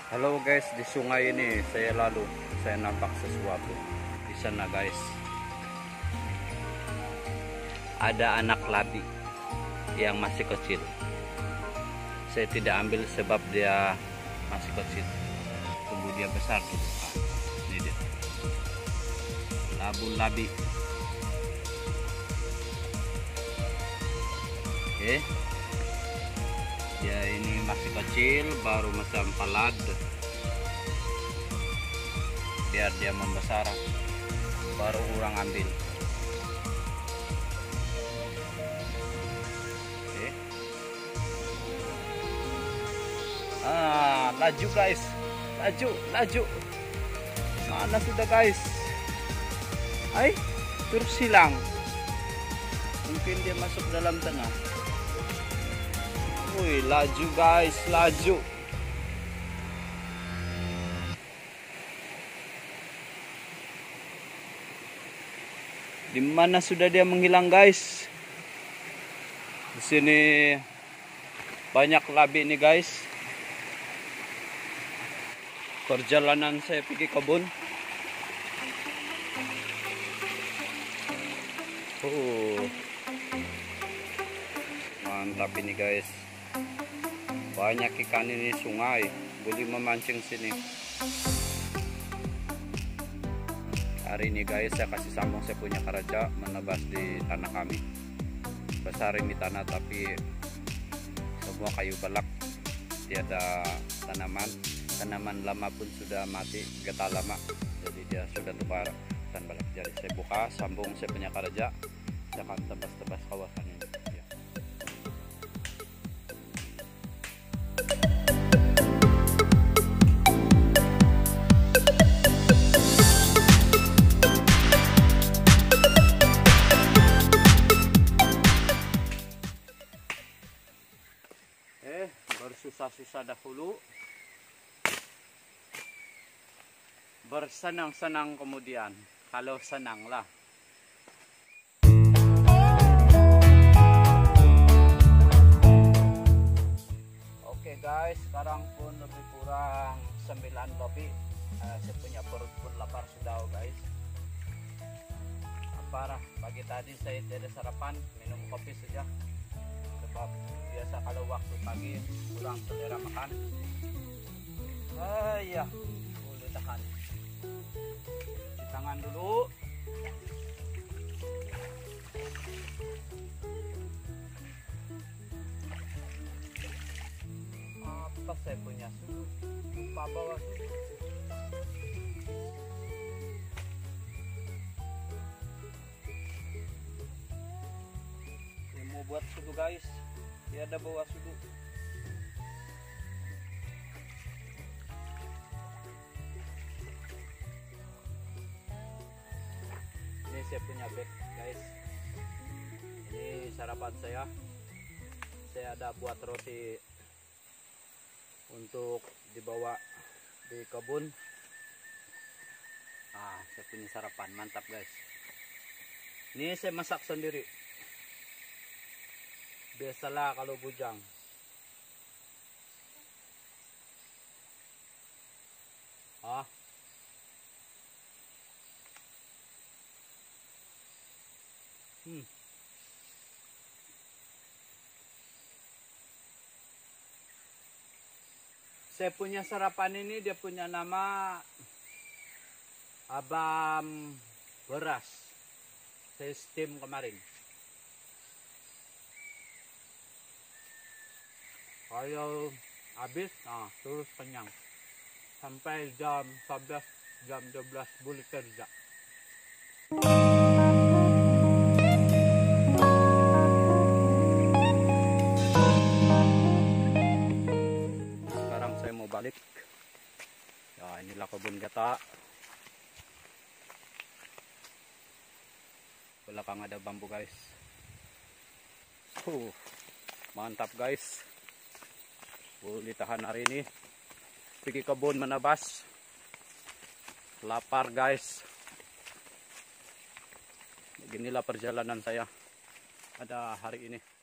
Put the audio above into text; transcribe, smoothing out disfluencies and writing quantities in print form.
Halo guys, di sungai ini saya nampak sesuatu di sana guys. Ada anak labi yang masih kecil. Saya tidak ambil sebab dia masih kecil. Tunggu dia besar dulu. Ini dia. Labu labi. Oke. Ya ini masih kecil, baru macam palad. Biar dia membesar, baru orang ambil. Oke. Laju guys, laju. Mana sudah guys? Terus hilang. Mungkin dia masuk dalam tanah. Wih, laju guys, laju. Di mana sudah dia menghilang guys? Di sini banyak labi nih guys. Perjalanan saya pergi kebun. Mantap ini guys. Banyak ikan ini sungai, boleh memancing sini. Hari ini guys saya kasih sambung saya punya karaja menebas di tanah kami. Besar ini tanah tapi semua kayu balak, tiada tanaman lama pun sudah mati, getah lama, jadi dia sudah tebar dan balak. Jadi saya buka sambung saya punya karaja, saya akan tebas-tebas kawasan ini. Bersusah-susah dahulu, bersenang-senang kemudian, kalau senanglah. Oke guys, sekarang pun lebih kurang 9 lebih. Saya punya perut pun lapar sudah guys. Parah, pagi tadi saya tidak sarapan, minum kopi saja. Sebab biasa kalau waktu pagi kurang selera makan. Ya, boleh tahan. Cuci tangan dulu. Apa saya punya sudu? Lupa bawa sudu. Saya mau buat sudu guys. Dia ada bawa sudu. Ini saya punya bag guys. Ini sarapan saya. Saya ada buat roti untuk dibawa di kebun. Saya punya sarapan mantap guys. Ini saya masak sendiri. Biasalah kalau bujang. Saya punya sarapan ini dia punya nama abam beras. Saya steam kemarin. Kalau habis, terus kenyang. Sampai jam 11, jam 12 boleh kerja. Sekarang saya mau balik. Ya, inilah kebun gata. Belakang ada bambu guys. Mantap guys. Boleh tahan hari ini. Pergi kebun menebas. Lapar guys. Beginilah perjalanan saya pada hari ini.